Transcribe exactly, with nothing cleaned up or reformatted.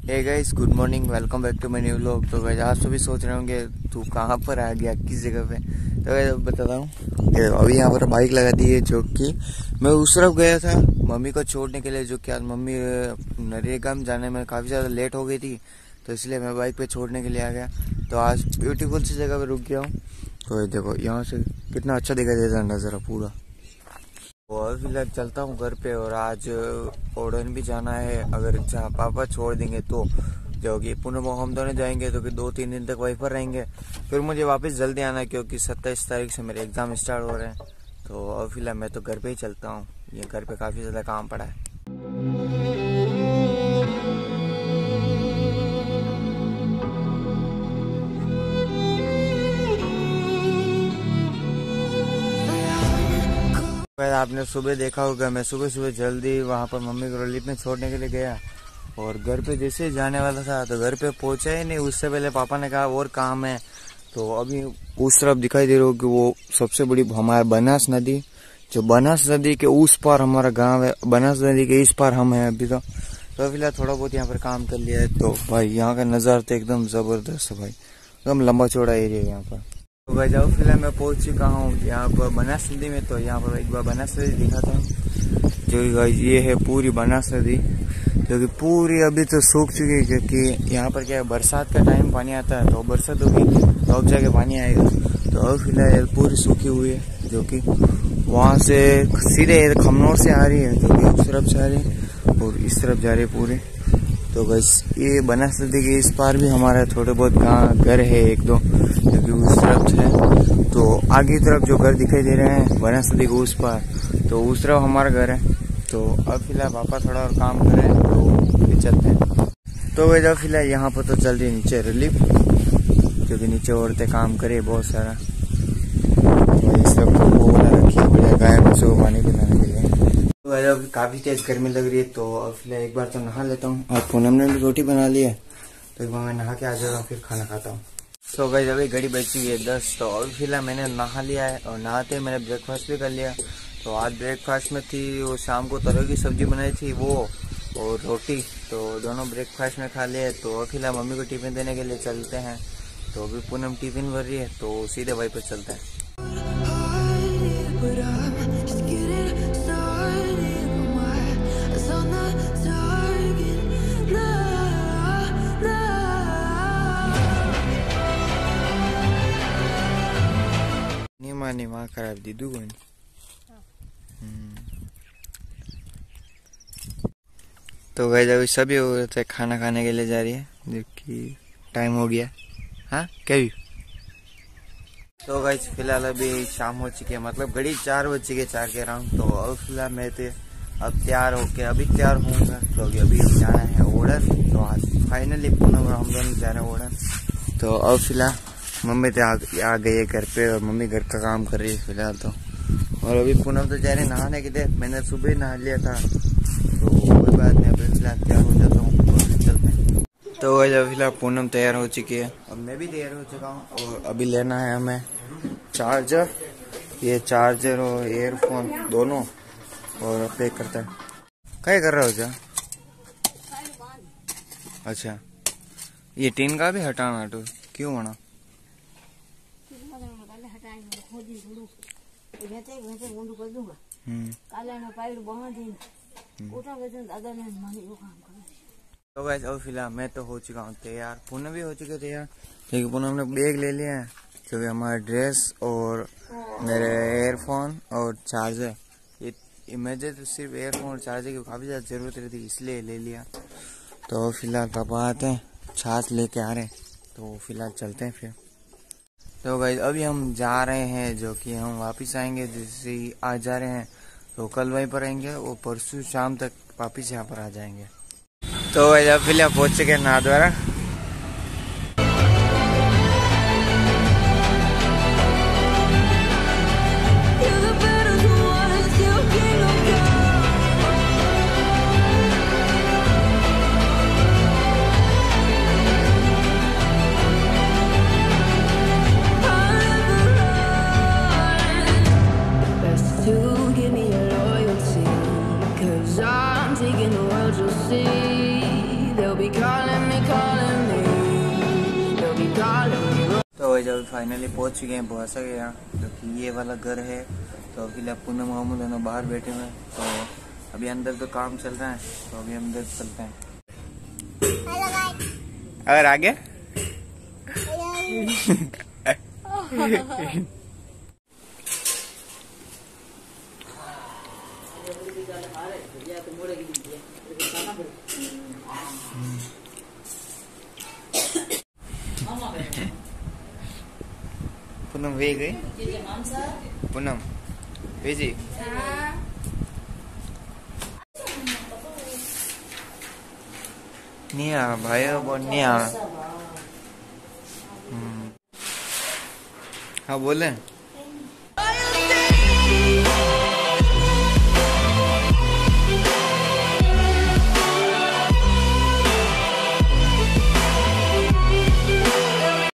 Hey guys, good morning, welcome back to my new vlog. तो guys आज तो भी सोच रहे होंगे तू कहाँ पर आ गया, किस जगह पे। तो गाइस बताता हूँ, अभी यहाँ पर बाइक लगा दी है, जो कि मैं उस तरफ गया था मम्मी को छोड़ने के लिए, जो कि आज मम्मी नरेगा में जाने में काफ़ी ज़्यादा लेट हो गई थी, तो इसलिए मैं बाइक पे छोड़ने के लिए आ गया। तो आज ब्यूटीफुल सी जगह पर रुक गया हूँ। तो देखो यहाँ से कितना अच्छा दिखाई देता है नज़ारा पूरा। और फिलहाल चलता हूँ घर पे, और आज ओडन भी जाना है। अगर जहाँ पापा छोड़ देंगे तो जो कि पुनः हम दोनों जाएंगे, तो फिर दो तीन दिन तक वहीं पर रहेंगे। फिर मुझे वापस जल्दी आना है, क्योंकि सत्ताईस तारीख से मेरे एग्जाम स्टार्ट हो रहे हैं। तो अब फिलहाल मैं तो घर पे ही चलता हूँ, ये घर पे काफ़ी ज़्यादा काम पड़ा है। आपने सुबह देखा होगा, मैं सुबह सुबह जल्दी वहाँ पर मम्मी को रिलीफ में छोड़ने के लिए गया, और घर पे जैसे ही जाने वाला था तो घर पे पहुंचा ही नहीं। उससे पहले पापा ने कहा और काम है। तो अभी उस तरफ दिखाई दे रहा हो कि वो सबसे बड़ी हमारा बनास नदी, जो बनास नदी के उस पार हमारा गांव है, बनास नदी के इस पार हम हैं अभी। तो तो फिलहाल थोड़ा बहुत यहाँ पर काम कर लिया है। तो भाई यहाँ का नज़ारा तो एकदम ज़बरदस्त है भाई, एकदम लंबा चौड़ा एरिया है यहाँ पर। तो भाई जाओ, फिलहाल मैं पहुंच चुका हूँ यहाँ पर बनास नदी में। तो यहाँ पर एक बार बनास नदी दिखाता हूँ, जो ये है पूरी बनास नदी, जो कि पूरी अभी तो सूख चुकी है, क्योंकि यहाँ पर क्या है, बरसात का टाइम पानी आता है, तो बरसात होगी तो अब जाके पानी आएगा। तो अब फिलहाल पूरी सूखी हुई है, जो कि वहाँ से सीधे खमनौर से आ रही है, जो कि उस तरफ से आ रही है और इस तरफ जा रही है पूरे। तो बस ये बनास नदी के इस पार भी हमारा थोड़े बहुत गाँव घर है एक दो, जो कि उस तरफ है। तो आगे की तरफ जो घर दिखाई दे रहे हैं बनास नदी के उस पार, तो उस तरफ हमारा घर है। तो अब फिलहाल पापा थोड़ा और काम कर रहे हैं, तो फिर चलते हैं। तो वह जब फिलहाल यहाँ पर तो चल रही नीचे रिलीफ, क्योंकि नीचे औरतें काम करे बहुत सारा। वही सब वो वाला रखी है बढ़िया, गाय भैंसों को पानी पिलाने के लिए। तो अब काफ़ी तेज गर्मी लग रही है, तो अब फिलहाल एक बार तो नहा लेता हूँ। और पूनम ने भी रोटी बना ली है, तो एक बार मैं नहा के आ जाता हूँ, फिर खाना खाता हूँ। तो भाई अभी घड़ी बची है दस। तो अभी फिलहाल मैंने नहा लिया है, और नहाते मैंने ब्रेकफास्ट भी कर लिया। तो आज ब्रेकफास्ट में थी वो शाम को तरह की सब्जी बनाई थी वो, और रोटी, तो दोनों ब्रेकफास्ट में खा लिए। तो फिलहाल मम्मी को टिफिन देने के लिए चलते हैं। तो अभी पूनम टिफिन भर रही है, तो सीधे वहीं पर चलते हैं। निमा निमा खराब दीदू को। तो गए अभी सभी औरतें खाना खाने के लिए जा रही है, जो कि टाइम हो गया। हाँ क्या भी। तो गाइस फिलहाल अभी शाम हो चुकी है, मतलब घड़ी चार बज चुके, चार के अराउंड। तो अब फिलहाल मैं तो अब तैयार होके अभी तैयार होऊंगा, तो अभी अभी जाना है ओडन। तो आज फाइनली पुनः हम दोनों जा रहे हैं ओडन। तो अब फिलहाल मम्मी तो आ, आ गई है घर पे, और मम्मी घर का काम कर रही है फिलहाल तो। और अभी पूनम तो जा रहे नहाने के लिए, मैंने सुबह नहा लिया था, तो कोई बात नहीं। अभी फिलहाल तैयार हो जाता हूँ और चलते हैं। तो अभी फिलहाल पूनम तैयार हो चुकी है, और मैं भी तैयार हो चुका हूँ। और अभी लेना है हमें चार्जर, ये चार्जर और एयरफोन दोनों, और पैक करता है। क्या कर रहा हो जा? अच्छा, ये टीन का भी हटाना तो क्यों होना? तो गाइस अब फिलहाल मैं तो हो चुका हूँ तैयार, पूनम भी हो चुके तैयार, क्योंकि पूनम ने बैग ले लिया है, क्योंकि हमारा ड्रेस और मेरे एयरफोन और चार्जर, ये मुझे तो सिर्फ एयरफोन और चार्जर की काफ़ी ज़्यादा ज़रूरत रहती, इसलिए ले लिया। तो फिलहाल पापा आते हैं, छाछ लेके आ रहे हैं, तो फिलहाल चलते हैं फिर। तो गाइस अभी हम जा रहे हैं, जो कि हम वापस आएंगे, जैसे ही आज जा रहे हैं तो कल वहीं पर आएंगे, और परसों शाम तक वापस यहाँ पर आ जाएंगे। तो गाइस अब फिलहाल पहुँच चुके हैं Nathdwara. Taking the world, you'll see they'll be calling finally पहुंच चुके हैं भुआसा के यहाँ, जो कि ये वाला घर है। तो अभी पूनम मामू दोनों बाहर बैठे हुए हैं, तो अभी अंदर तो काम चल रहा है, तो अभी अंदर चलते हैं। अगर आगे पूनम वे गई, पूनम वे जी नहीं आ भाई, बहुत नहीं आ। हाँ बोले।